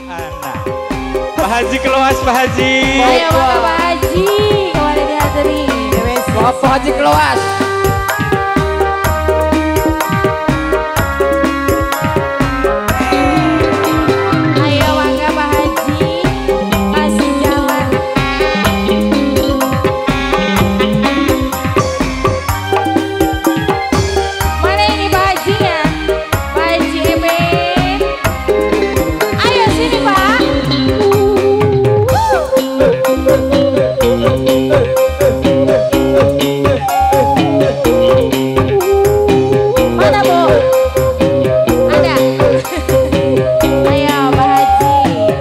Nah, Pak Haji keluas Pak Haji. Ayo maka Pak Haji kemarin dihadiri. Bapak Haji keluas. Ayo maka Pak Haji masih jalan. Mana ini Pak Hajinya? Pak Haji Ebe. Ayo sini Pak. Mana Bu? Ada. Ayo Pak Haji.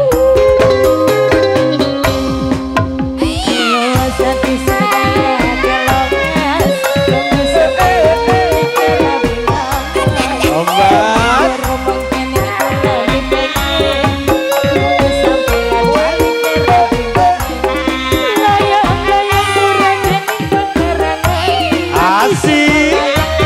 Satu saya kelokas, tunggu sampai bilang. Obat. Ngomong kene aku lagi pengen, tunggu sampai balik lebih pengen. Layang-layang kurang kening pengerangan. Asik.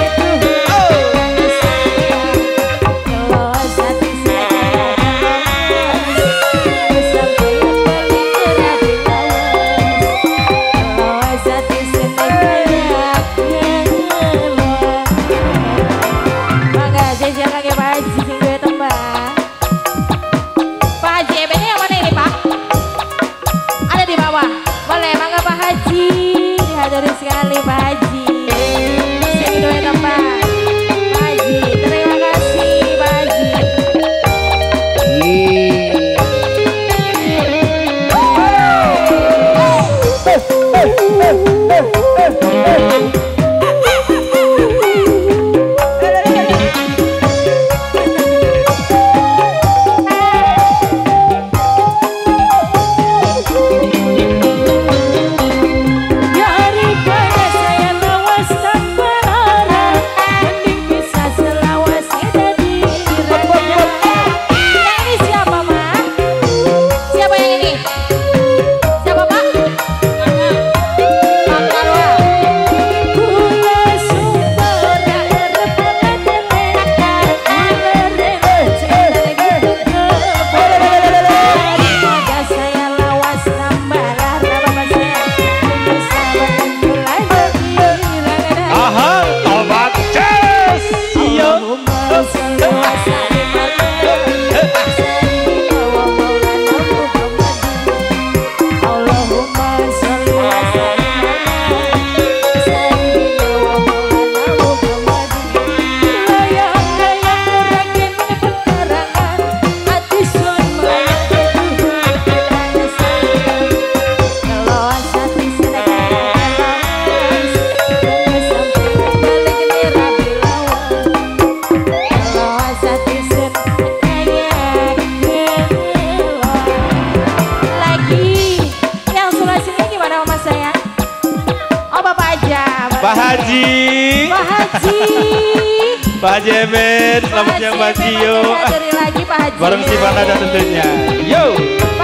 Dihadiri sekali Pak Haji. Sini doain tempat Pak Haji. Terima kasih Pak Haji. Daripada saya lawas tak berarah, mending bisa selawas kita diranya. Yang ini siapa Mak? Siapa yang ini? Siapa Pak? Pak Karwa. Kula sumber arep paten, daripada saya lawas tambah rara saya bisa berkulan dirana. Aha, obat jas. Yo. Allahumma sholli wa sallim ala sayyidina wa maulana Muhammadin. Allahumma sholli wa sallim ala sayyidina wa maulana Muhammadin. Layang-layang kurang kene pekarangan, ati sun mayang kedudukan sayang. Keloas hati sedekah keloas, tunggu sampai balik ini rabi lawan. Keloas hati sun kayak keloas. Lagi yang sebelah sini gimana Mama saya? Oh Bapak aja. Pak Haji. Pak Haji. Pak Haji Emen, selamat siang Pak Haji yo. Dihadiri lagi Pak Haji. Bareng si Panada tentunya. Yo.